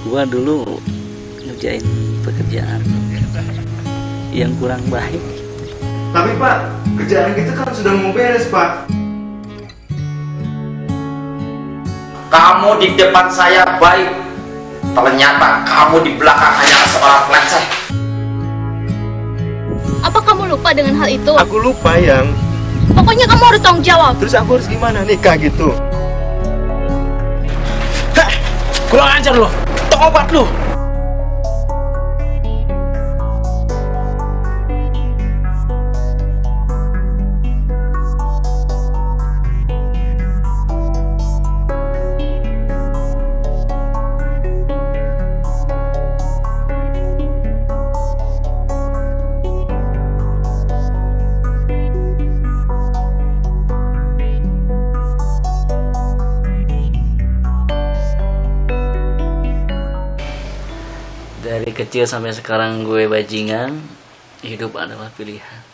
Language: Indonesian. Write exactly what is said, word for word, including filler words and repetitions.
Gua dulu ngerjain pekerjaan yang kurang baik. Tapi Pak, kerjaan kita kan sudah mau beres Pak. Kamu di depan saya baik, ternyata kamu di belakang hanya seorang pelenceh. Apa kamu lupa dengan hal itu? Aku lupa yang. Pokoknya kamu harus tanggung jawab. Terus aku harus gimana nikah gitu? Hah, kurang ajar lo, tobat lo. Dari kecil sampai sekarang gue bajingan, hidup adalah pilihan.